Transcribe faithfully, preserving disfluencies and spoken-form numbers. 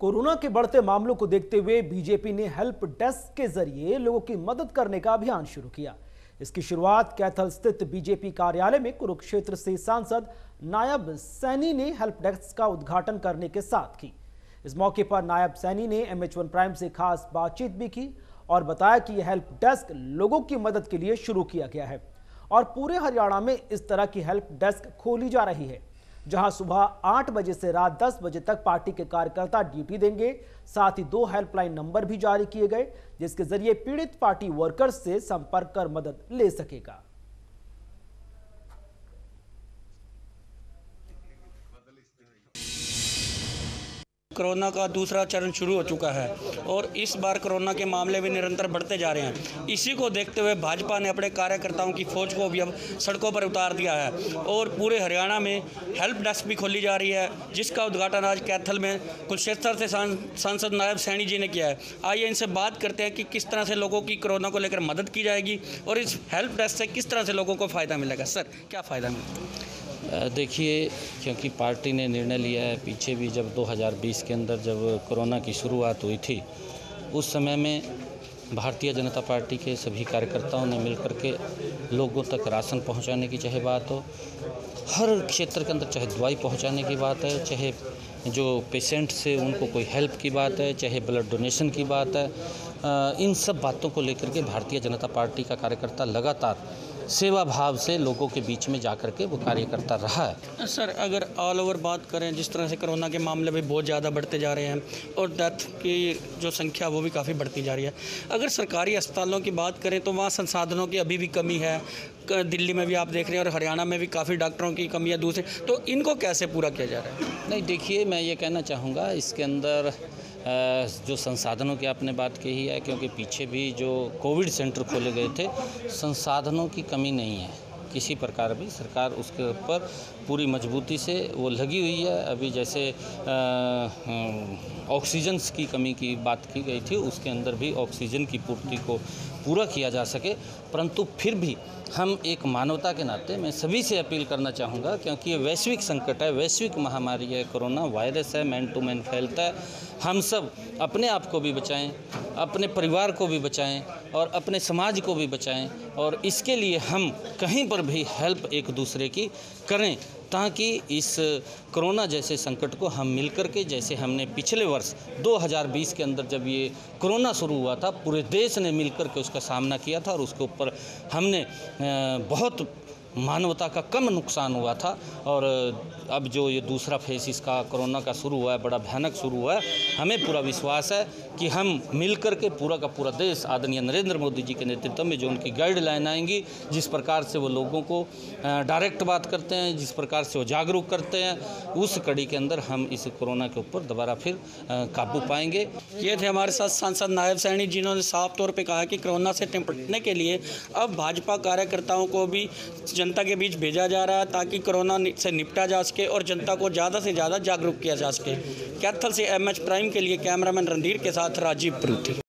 Corona के बढ़ते मामलों को देखते हुए बीजेपी ने हेल्प डेस्क के जरिए लोगों की मदद करने का अभियान शुरू किया। इसकी शुरुआत कैथल स्थित बीजेपी कार्यालय में कुरुक्षेत्र से सांसद नायब सैनी ने हेल्प डेस्क का उद्घाटन करने के साथ की। इस मौके पर नायब सैनी ने एम एच वन प्राइम से खास बातचीत भी की और बताया कि यह हेल्प डेस्क लोगों की मदद के लिए शुरू किया गया है और पूरे हरियाणा में इस तरह की हेल्प डेस्क खोली जा रही है, जहां सुबह आठ बजे से रात दस बजे तक पार्टी के कार्यकर्ता ड्यूटी देंगे। साथ ही दो हेल्पलाइन नंबर भी जारी किए गए, जिसके जरिए पीड़ित पार्टी वर्कर्स से संपर्क कर मदद ले सकेगा। कोरोना का दूसरा चरण शुरू हो चुका है और इस बार कोरोना के मामले भी निरंतर बढ़ते जा रहे हैं। इसी को देखते हुए भाजपा ने अपने कार्यकर्ताओं की फौज को भी अब सड़कों पर उतार दिया है और पूरे हरियाणा में हेल्प डेस्क भी खोली जा रही है, जिसका उद्घाटन आज कैथल में कुरुक्षेत्र से सांसद नायब सैनी जी ने किया है। आइए इनसे बात करते हैं कि किस तरह से लोगों की कोरोना को लेकर मदद की जाएगी और इस हेल्प डेस्क से किस तरह से लोगों को फ़ायदा मिलेगा। सर, क्या फ़ायदा मिलेगा? देखिए, क्योंकि पार्टी ने निर्णय लिया है, पीछे भी जब दो हज़ार बीस के अंदर जब कोरोना की शुरुआत हुई थी, उस समय में भारतीय जनता पार्टी के सभी कार्यकर्ताओं ने मिलकर के लोगों तक राशन पहुंचाने की चाहे बात हो, हर क्षेत्र के अंदर चाहे दवाई पहुंचाने की बात है, चाहे जो पेशेंट से उनको कोई हेल्प की बात है, चाहे ब्लड डोनेशन की बात है, इन सब बातों को लेकर के भारतीय जनता पार्टी का कार्यकर्ता लगातार सेवा भाव से लोगों के बीच में जाकर के वो कार्य करता रहा है। सर, अगर ऑल ओवर बात करें, जिस तरह से कोरोना के मामले भी बहुत ज़्यादा बढ़ते जा रहे हैं और डेथ की जो संख्या वो भी काफ़ी बढ़ती जा रही है, अगर सरकारी अस्पतालों की बात करें तो वहाँ संसाधनों की अभी भी कमी है। दिल्ली में भी आप देख रहे हैं और हरियाणा में भी काफ़ी डॉक्टरों की कमी है दूसरे, तो इनको कैसे पूरा किया जा रहा है? नहीं, देखिए, मैं ये कहना चाहूँगा, इसके अंदर जो संसाधनों की आपने बात कही है, क्योंकि पीछे भी जो कोविड सेंटर खोले गए थे, संसाधनों की कमी नहीं है किसी प्रकार भी। सरकार उसके ऊपर पूरी मजबूती से वो लगी हुई है। अभी जैसे ऑक्सीजन की कमी की बात की गई थी, उसके अंदर भी ऑक्सीजन की पूर्ति को पूरा किया जा सके, परंतु फिर भी हम एक मानवता के नाते मैं सभी से अपील करना चाहूँगा, क्योंकि ये वैश्विक संकट है, वैश्विक महामारी है, कोरोना वायरस है, मैन टू मैन फैलता है। हम सब अपने आप को भी बचाएं, अपने परिवार को भी बचाएं और अपने समाज को भी बचाएं, और इसके लिए हम कहीं पर भी हेल्प एक दूसरे की करें, ताकि इस कोरोना जैसे संकट को हम मिलकर के, जैसे हमने पिछले वर्ष दो हज़ार बीस के अंदर जब ये कोरोना शुरू हुआ था, पूरे देश ने मिलकर के उसका सामना किया था और उसके ऊपर हमने बहुत मानवता का कम नुकसान हुआ था। और अब जो ये दूसरा फेस इसका कोरोना का शुरू हुआ है, बड़ा भयानक शुरू हुआ है। हमें पूरा विश्वास है कि हम मिलकर के पूरा का पूरा देश आदरणीय नरेंद्र मोदी जी के नेतृत्व में जो उनकी गाइडलाइन आएंगी, जिस प्रकार से वो लोगों को डायरेक्ट बात करते हैं, जिस प्रकार से वो जागरूक करते हैं, उस कड़ी के अंदर हम इस कोरोना के ऊपर दोबारा फिर काबू पाएंगे। ये थे हमारे साथ सांसद नायब सैनी, जिन्होंने साफ तौर पर कहा कि कोरोना से निपटने के लिए अब भाजपा कार्यकर्ताओं को भी जनता के बीच भेजा जा रहा है, ताकि कोरोना से निपटा जा सके और जनता को ज़्यादा से ज़्यादा जागरूक किया जा सके। कैथल से एम एच प्राइम के लिए कैमरामैन रणधीर के साथ राजीव प्रूथी।